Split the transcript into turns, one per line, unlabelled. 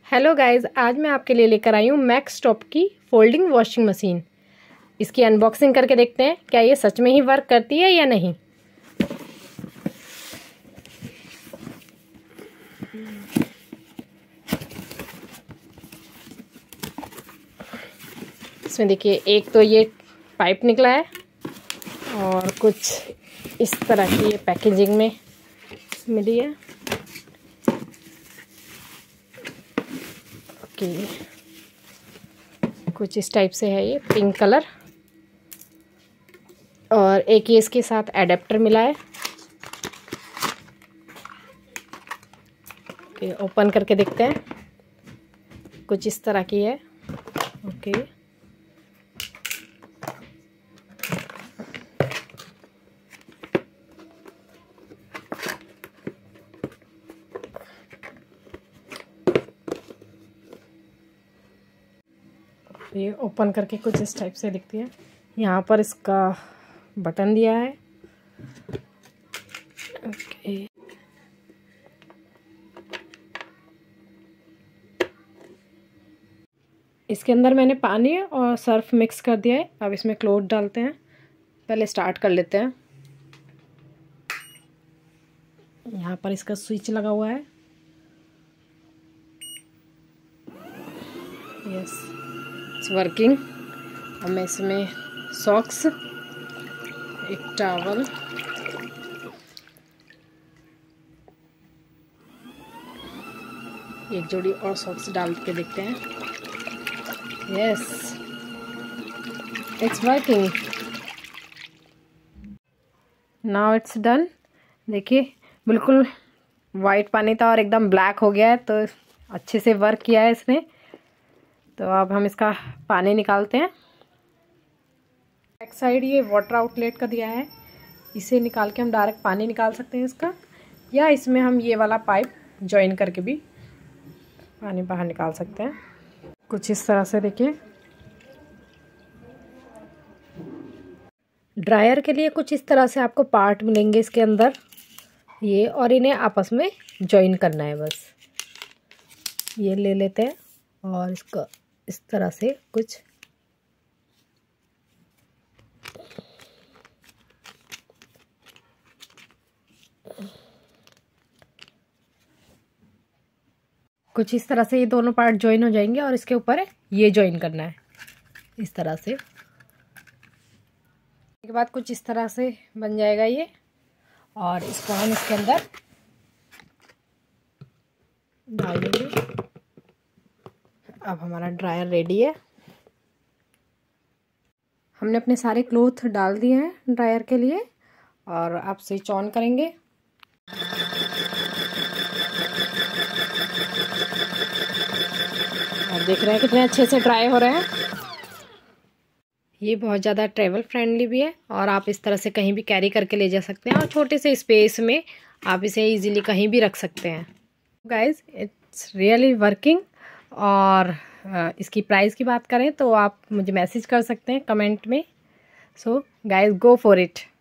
Hello guys, आज मैं आपके लिए लेकर आई हूँ मैक्स टॉप की फोल्डिंग वॉशिंग मशीन। इसकी अनबॉक्सिंग करके देखते हैं क्या ये सच में ही वर्क करती है या नहीं। इसमें देखिए, एक तो ये पाइप निकला है और कुछ इस तरह की ये पैकेजिंग में मिली है। ओके, कुछ इस टाइप से है ये, पिंक कलर। और एक ये इसके साथ एडेप्टर मिला है। ओके, ओपन करके देखते हैं। कुछ इस तरह की है। ओके, ये ओपन करके कुछ इस टाइप से दिखती है। यहाँ पर इसका बटन दिया है। ओके, इसके अंदर मैंने पानी और सर्फ मिक्स कर दिया है। अब इसमें क्लोथ डालते हैं। पहले स्टार्ट कर लेते हैं। यहाँ पर इसका स्विच लगा हुआ है। Yes, it's working. अब मैं इसमें सॉक्स, एक टॉवल, एक जोड़ी और सॉक्स डाल के देखते हैं। Yes, it's working. Now it's done. देखिए, बिल्कुल वाइट पानी था और एकदम ब्लैक हो गया है, तो अच्छे से वर्क किया है इसने। तो अब हम इसका पानी निकालते हैं। बैक साइड ये वाटर आउटलेट का दिया है। इसे निकाल के हम डायरेक्ट पानी निकाल सकते हैं इसका, या इसमें हम ये वाला पाइप जॉइन करके भी पानी बाहर निकाल सकते हैं। कुछ इस तरह से देखिए। ड्रायर के लिए कुछ इस तरह से आपको पार्ट मिलेंगे इसके अंदर ये, और इन्हें आपस में जॉइन करना है। बस ये ले लेते हैं और इसको इस तरह से कुछ इस तरह से ये दोनों पार्ट जॉइन हो जाएंगे और इसके ऊपर ये जॉइन करना है इस तरह से। के बाद कुछ इस तरह से बन जाएगा ये, और इसको हम इसके अंदर डाल देंगे। अब हमारा ड्रायर रेडी है। हमने अपने सारे क्लोथ डाल दिए हैं ड्रायर के लिए, और आप स्विच ऑन करेंगे। आप देख रहे हैं कितने अच्छे से ड्राई हो रहे हैं। ये बहुत ज़्यादा ट्रैवल फ्रेंडली भी है, और आप इस तरह से कहीं भी कैरी करके ले जा सकते हैं, और छोटे से स्पेस में आप इसे इजीली कहीं भी रख सकते हैं। Guys, it's really working. और इसकी प्राइस की बात करें तो आप मुझे मैसेज कर सकते हैं कमेंट में। So guys, go for it.